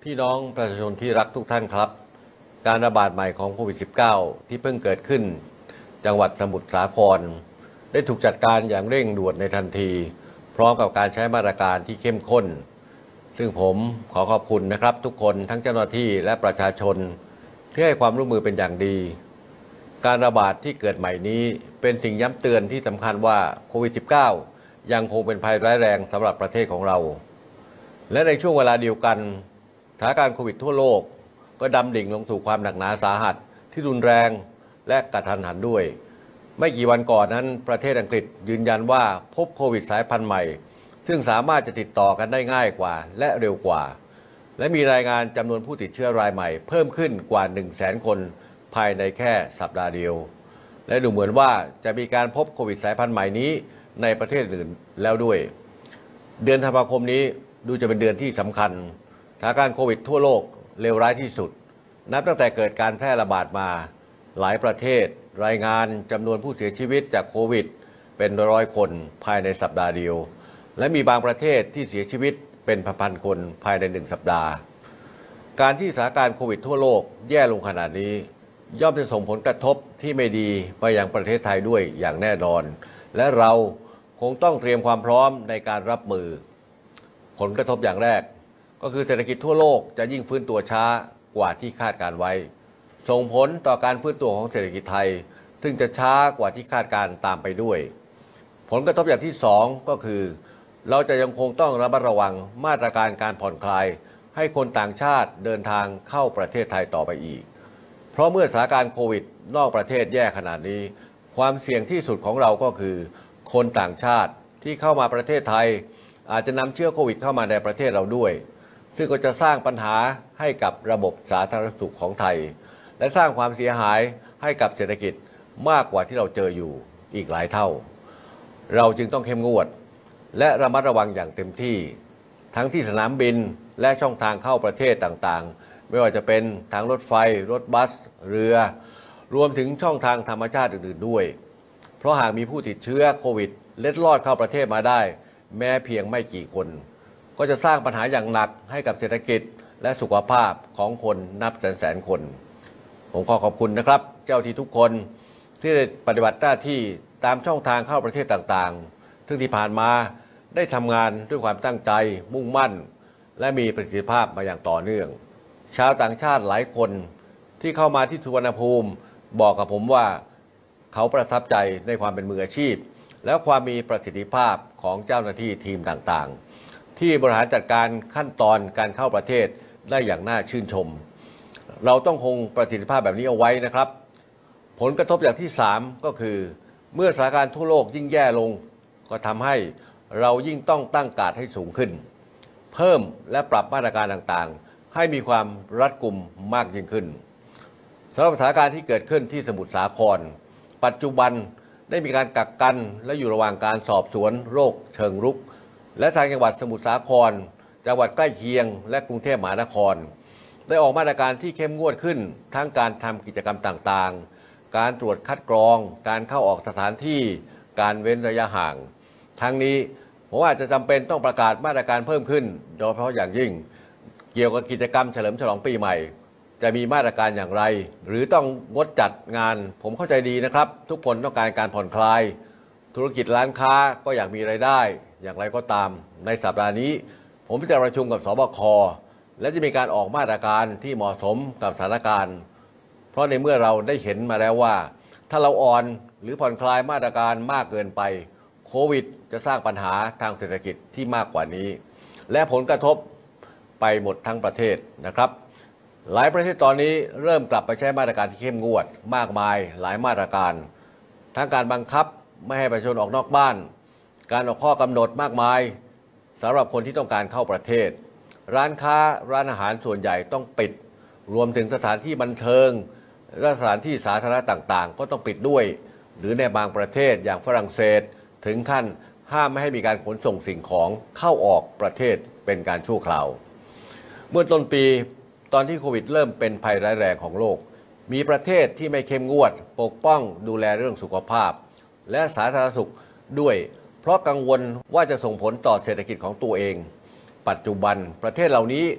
พี่น้องประชาชนที่รักทุกท่านครับการระบาดใหม่ของโควิด -19 ที่เพิ่งเกิดขึ้นจังหวัดสมุทรสาครได้ถูกจัดการอย่างเร่งด่วนในทันทีพร้อมกับการใช้มาตรการที่เข้มข้นซึ่งผมขอขอบคุณนะครับทุกคนทั้งเจ้าหน้าที่และประชาชนที่ให้ความร่วมมือเป็นอย่างดีการระบาดที่เกิดใหม่นี้เป็นสิ่งย้ำเตือนที่สำคัญว่าโควิด -19 ยังคงเป็นภัยร้ายแรงสำหรับประเทศของเราและในช่วงเวลาเดียวกันสถานการณ์โควิดทั่วโลกก็ดำดิ่งลงสู่ความหนักหนาสาหัสที่รุนแรงและกระทันหันด้วยไม่กี่วันก่อนนั้นประเทศอังกฤษยืนยันว่าพบโควิดสายพันธุ์ใหม่ซึ่งสามารถจะติดต่อกันได้ง่ายกว่าและเร็วกว่าและมีรายงานจำนวนผู้ติดเชื้อรายใหม่เพิ่มขึ้นกว่า 100,000 คนภายในแค่สัปดาห์เดียวและดูเหมือนว่าจะมีการพบโควิดสายพันธุ์ใหม่นี้ในประเทศอื่นแล้วด้วยเดือนธันวาคมนี้ดูจะเป็นเดือนที่สำคัญสถานการณ์โควิดทั่วโลกเลวร้ายที่สุดนับตั้งแต่เกิดการแพร่ระบาดมาหลายประเทศรายงานจำนวนผู้เสียชีวิตจากโควิดเป็นร้อยคนภายในสัปดาห์เดียวและมีบางประเทศที่เสียชีวิตเป็นพันๆคนภายใน1 สัปดาห์การที่สถานการณ์โควิดทั่วโลกแย่ลงขนาดนี้ย่อมจะส่งผลกระทบที่ไม่ดีไปยังประเทศไทยด้วยอย่างแน่นอนและเราคงต้องเตรียมความพร้อมในการรับมือผลกระทบอย่างแรกก็คือเศรษฐกิจทั่วโลกจะยิ่งฟื้นตัวช้ากว่าที่คาดการไว้ส่งผลต่อการฟื้นตัวของเศรษฐกิจไทยซึ่งจะช้ากว่าที่คาดการตามไปด้วยผลกระทบอย่างที่2ก็คือเราจะยังคงต้องระมัดระวังมาตรการการผ่อนคลายให้คนต่างชาติเดินทางเข้าประเทศไทยต่อไปอีกเพราะเมื่อสถานการณ์โควิดนอกประเทศแย่ขนาดนี้ความเสี่ยงที่สุดของเราก็คือคนต่างชาติที่เข้ามาประเทศไทยอาจจะนำเชื้อโควิดเข้ามาในประเทศเราด้วยซึ่งก็จะสร้างปัญหาให้กับระบบสาธารณสุขของไทยและสร้างความเสียหายให้กับเศรษฐกิจมากกว่าที่เราเจออยู่อีกหลายเท่าเราจึงต้องเข้มงวดและระมัดระวังอย่างเต็มที่ทั้งที่สนามบินและช่องทางเข้าประเทศต่างๆไม่ว่าจะเป็นทางรถไฟรถบัสเรือรวมถึงช่องทางธรรมชาติอื่นๆด้วยเพราะหากมีผู้ติดเชื้อโควิดเล็ดลอดเข้าประเทศมาได้แม้เพียงไม่กี่คนก็จะสร้างปัญหาอย่างหนักให้กับเศรษฐกิจและสุขภาพของคนนับแสนคนผมขอขอบคุณนะครับเจ้าที่ทุกคนที่ได้ปฏิบัติหน้าที่ตามช่องทางเข้าประเทศต่างๆซึ่งที่ผ่านมาได้ทำงานด้วยความตั้งใจมุ่งมั่นและมีประสิทธิภาพมาอย่างต่อเนื่องชาวต่างชาติหลายคนที่เข้ามาที่สุวรรณภูมิบอกกับผมว่าเขาประทับใจในความเป็นมืออาชีพและความมีประสิทธิภาพของเจ้าหน้าที่ทีมต่างๆที่บริหารจัดการขั้นตอนการเข้าประเทศได้อย่างน่าชื่นชมเราต้องคงประสิทธิภาพแบบนี้เอาไว้นะครับผลกระทบอย่างที่3ก็คือเมื่อสถานการณ์ทั่วโลกยิ่งแย่ลงก็ทำให้เรายิ่งต้องตั้งการ์ดให้สูงขึ้นเพิ่มและปรับมาตรการต่างๆให้มีความรัดกุมมากยิ่งขึ้นสำหรับสถานการณ์ที่เกิดขึ้นที่สมุทรสาครปัจจุบันได้มีการกักกันและอยู่ระหว่างการสอบสวนโรคเชิงรุกและทางจังหวัดสมุทรสาครจังหวัดใกล้เคียงและกรุงเทพมหานครได้ออกมาตรการที่เข้มงวดขึ้นทั้งการทำกิจกรรมต่างๆการตรวจคัดกรองการเข้าออกสถานที่การเว้นระยะห่างทั้งนี้ผมอาจจะจำเป็นต้องประกาศมาตรการเพิ่มขึ้นโดยเฉพาะอย่างยิ่งเกี่ยวกับกิจกรรมเฉลิมฉลองปีใหม่จะมีมาตรการอย่างไรหรือต้องงดจัดงานผมเข้าใจดีนะครับทุกคนต้องการการผ่อนคลายธุรกิจร้านค้าก็อยากมีรายได้อย่างไรก็ตามในสัปดาห์นี้ผมจะประชุมกับสบคและจะมีการออกมาตรการที่เหมาะสมกับสถานการณ์เพราะในเมื่อเราได้เห็นมาแล้วว่าถ้าเราอ่อนหรือผ่อนคลายมาตรการมากเกินไปโควิดจะสร้างปัญหาทางเศรษฐกิจที่มากกว่านี้และผลกระทบไปหมดทั้งประเทศนะครับหลายประเทศตอนนี้เริ่มกลับไปใช้มาตรการที่เข้มงวดมากมายหลายมาตรการทั้งการบังคับไม่ให้ประชาชนออกนอกบ้านการออกข้อกำหนดมากมายสำหรับคนที่ต้องการเข้าประเทศร้านค้าร้านอาหารส่วนใหญ่ต้องปิดรวมถึงสถานที่บันเทิงและสถานที่สาธารณะต่างๆก็ต้องปิดด้วยหรือในบางประเทศอย่างฝรั่งเศสถึงขั้นห้ามไม่ให้มีการขนส่งสิ่งของเข้าออกประเทศเป็นการชั่วคราวเมื่อต้นปีตอนที่โควิดเริ่มเป็นภัยร้ายแรงของโลกมีประเทศที่ไม่เข้มงวดปกป้องดูแลเรื่องสุขภาพและสาธารณสุขด้วยเพราะกังวลว่าจะส่งผลต่อเศรษฐกิจของตัวเองปัจจุบันประเทศเหล่านี้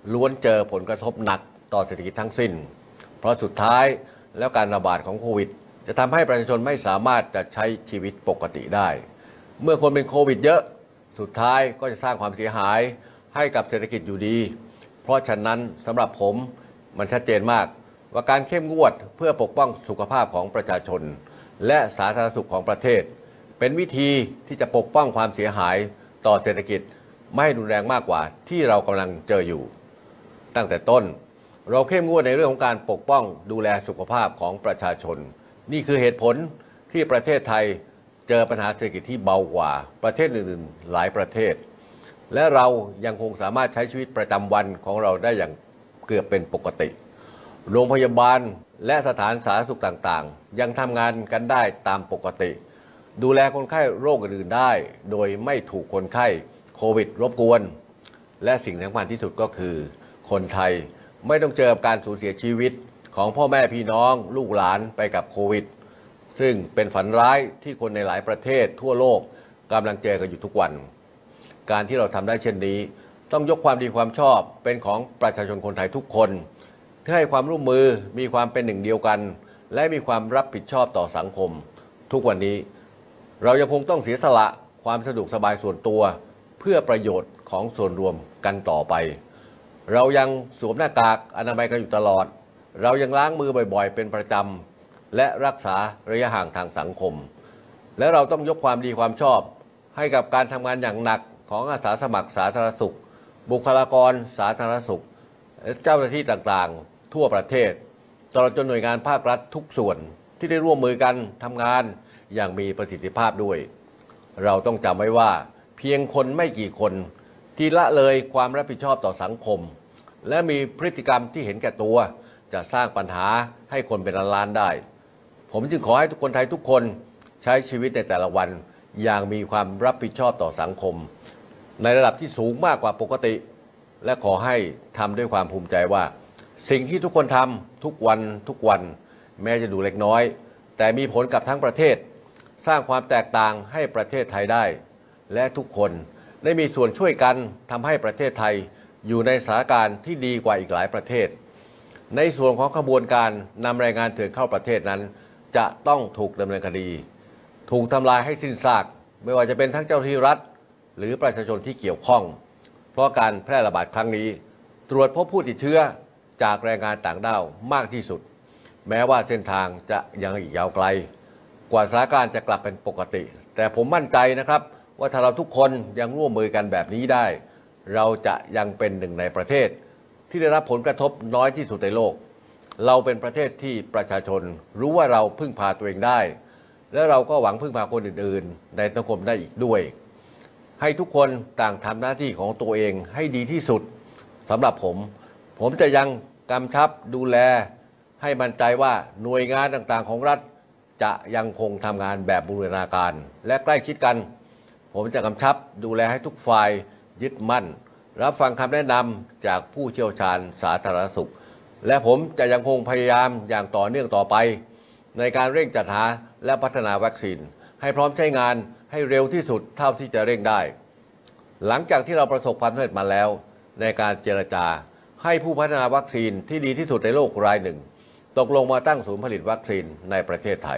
ล้วนเจอผลกระทบหนักต่อเศรษฐกิจทั้งสิ้นเพราะสุดท้ายแล้วการระบาดของโควิดจะทำให้ประชาชนไม่สามารถจะใช้ชีวิตปกติได้เมื่อคนเป็นโควิดเยอะสุดท้ายก็จะสร้างความเสียหายให้กับเศรษฐกิจอยู่ดีเพราะฉะนั้นสำหรับผมมันชัดเจนมากว่าการเข้มงวดเพื่อปกป้องสุขภาพของประชาชนและสาธารณสุขของประเทศเป็นวิธีที่จะปกป้องความเสียหายต่อเศรษฐกิจไม่ให้รุนแรงมากกว่าที่เรากำลังเจออยู่ตั้งแต่ต้นเราเข้มงวดในเรื่องของการปกป้องดูแลสุขภาพของประชาชนนี่คือเหตุผลที่ประเทศไทยเจอปัญหาเศรษฐกิจที่เบากว่าประเทศอื่นๆหลายประเทศและเรายังคงสามารถใช้ชีวิตประจำวันของเราได้อย่างเกือบเป็นปกติโรงพยาบาลและสถานสาธารณสุขต่างๆยังทำงานกันได้ตามปกติดูแลคนไข้โรคอื่นๆได้โดยไม่ถูกคนไข้โควิดรบกวนและสิ่งสำคัญที่สุดก็คือคนไทยไม่ต้องเจอการสูญเสียชีวิตของพ่อแม่พี่น้องลูกหลานไปกับโควิดซึ่งเป็นฝันร้ายที่คนในหลายประเทศทั่วโลกกำลังเจอกันอยู่ทุกวันการที่เราทำได้เช่นนี้ต้องยกความดีความชอบเป็นของประชาชนคนไทยทุกคนที่ให้ความร่วมมือมีความเป็นหนึ่งเดียวกันและมีความรับผิดชอบต่อสังคมทุกวันนี้เรายังคงต้องเสียสละความสะดวกสบายส่วนตัวเพื่อประโยชน์ของส่วนรวมกันต่อไปเรายังสวมหน้ากากอนามัยกันอยู่ตลอดเรายังล้างมือบ่อยๆเป็นประจำและรักษาระยะห่างทางสังคมและเราต้องยกความดีความชอบให้กับการทำงานอย่างหนักของอาสาสมัครสาธารณสุขบุคลากรสาธารณสุขเจ้าหน้าที่ต่างๆทั่วประเทศตลอดจนหน่วยงานภาครัฐทุกส่วนที่ได้ร่วมมือกันทำงานอย่างมีประสิทธิภาพด้วยเราต้องจำไว้ว่าเพียงคนไม่กี่คนที่ละเลยความรับผิดชอบต่อสังคมและมีพฤติกรรมที่เห็นแก่ตัวจะสร้างปัญหาให้คนเป็นล้านๆได้ผมจึงขอให้ทุกคนไทยทุกคนใช้ชีวิตในแต่ละวันอย่างมีความรับผิดชอบต่อสังคมในระดับที่สูงมากกว่าปกติและขอให้ทำด้วยความภูมิใจว่าสิ่งที่ทุกคนทำทุกวันแม้จะดูเล็กน้อยแต่มีผลกับทั้งประเทศสร้างความแตกต่างให้ประเทศไทยได้และทุกคนได้มีส่วนช่วยกันทำให้ประเทศไทยอยู่ในสถานการณ์ที่ดีกว่าอีกหลายประเทศในส่วนของขบวนการนำแรงงานเถื่อนเข้าประเทศนั้นจะต้องถูกดำเนินคดีถูกทำลายให้สิ้นซากไม่ว่าจะเป็นทั้งเจ้าหน้าที่รัฐหรือประชาชนที่เกี่ยวข้องเพราะการแพร่ระบาดครั้งนี้ตรวจพบผู้ติดเชื้อจากแรงงานต่างด้าวมากที่สุดแม้ว่าเส้นทางจะยังอีกยาวไกลกว่าสถานการณ์จะกลับเป็นปกติแต่ผมมั่นใจนะครับว่าถ้าเราทุกคนยังร่วมมือกันแบบนี้ได้เราจะยังเป็นหนึ่งในประเทศที่ได้รับผลกระทบน้อยที่สุดในโลกเราเป็นประเทศที่ประชาชนรู้ว่าเราพึ่งพาตัวเองได้และเราก็หวังพึ่งพาคนอื่นๆในสังคมได้อีกด้วยให้ทุกคนต่างทำหน้าที่ของตัวเองให้ดีที่สุดสำหรับผมจะยังกำชับดูแลให้มั่นใจว่าหน่วยงานต่างๆของรัฐจะยังคงทำงานแบบบูรณาการและใกล้ชิดกันผมจะกำชับดูแลให้ทุกฝ่ายยึดมั่นรับฟังคำแนะนำจากผู้เชี่ยวชาญสาธารณสุขและผมจะยังคงพยายามอย่างต่อเนื่องต่อไปในการเร่งจัดหาและพัฒนาวัคซีนให้พร้อมใช้งานให้เร็วที่สุดเท่าที่จะเร่งได้หลังจากที่เราประสบความสำเร็จมาแล้วในการเจรจาให้ผู้พัฒนาวัคซีนที่ดีที่สุดในโลกรายหนึ่งตกลงมาตั้งศูนย์ผลิตวัคซีนในประเทศไทย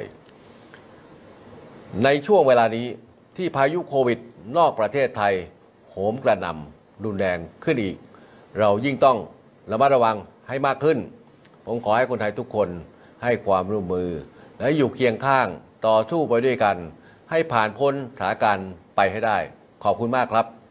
ในช่วงเวลานี้ที่พายุโควิดนอกประเทศไทยโหมกระหน่ำรุนแรงขึ้นอีกเรายิ่งต้องระมัดระวังให้มากขึ้นผมขอให้คนไทยทุกคนให้ความร่วมมือและอยู่เคียงข้างต่อสู้ไปด้วยกันให้ผ่านพ้นสถานการณ์ไปให้ได้ขอบคุณมากครับ